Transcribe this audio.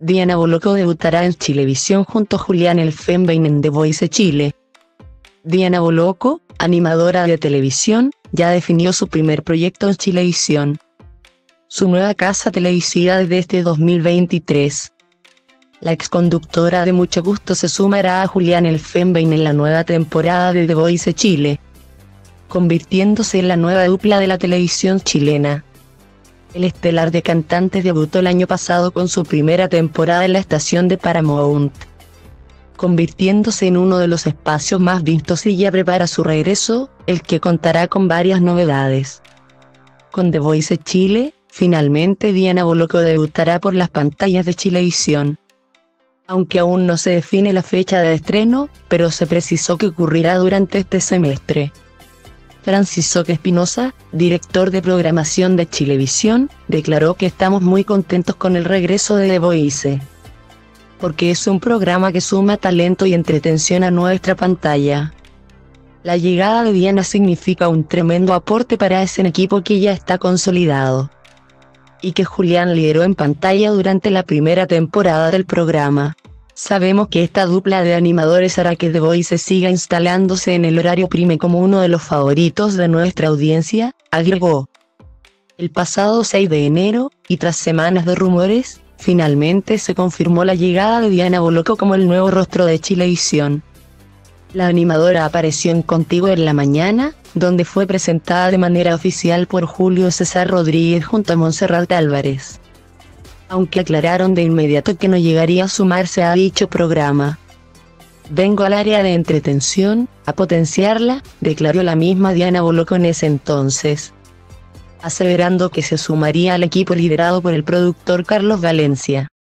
Diana Boloco debutará en Chilevisión junto a Julián Elfenbein en The Voice Chile. Diana Boloco, animadora de televisión, ya definió su primer proyecto en Chilevisión, su nueva casa televisiva desde este 2023. La exconductora de Mucho Gusto se sumará a Julián Elfenbein en la nueva temporada de The Voice Chile, convirtiéndose en la nueva dupla de la televisión chilena. El estelar de cantantes debutó el año pasado con su primera temporada en la estación de Paramount, convirtiéndose en uno de los espacios más vistos, y ya prepara su regreso, el que contará con varias novedades. Con The Voice Chile, finalmente Diana Boloco debutará por las pantallas de Chilevisión. Aunque aún no se define la fecha de estreno, pero se precisó que ocurrirá durante este semestre. Francisco Espinosa, director de programación de Chilevisión, declaró que estamos muy contentos con el regreso de The Voice, porque es un programa que suma talento y entretención a nuestra pantalla. La llegada de Diana significa un tremendo aporte para ese equipo que ya está consolidado, y que Julián lideró en pantalla durante la primera temporada del programa. Sabemos que esta dupla de animadores hará que The Voice siga instalándose en el horario prime como uno de los favoritos de nuestra audiencia, agregó. El pasado 6 de enero, y tras semanas de rumores, finalmente se confirmó la llegada de Diana Boloco como el nuevo rostro de Chilevisión. La animadora apareció en Contigo en la Mañana, donde fue presentada de manera oficial por Julio César Rodríguez junto a Montserrat Álvarez, aunque aclararon de inmediato que no llegaría a sumarse a dicho programa. Vengo al área de entretención, a potenciarla, declaró la misma Diana Boloco en ese entonces, aseverando que se sumaría al equipo liderado por el productor Carlos Valencia.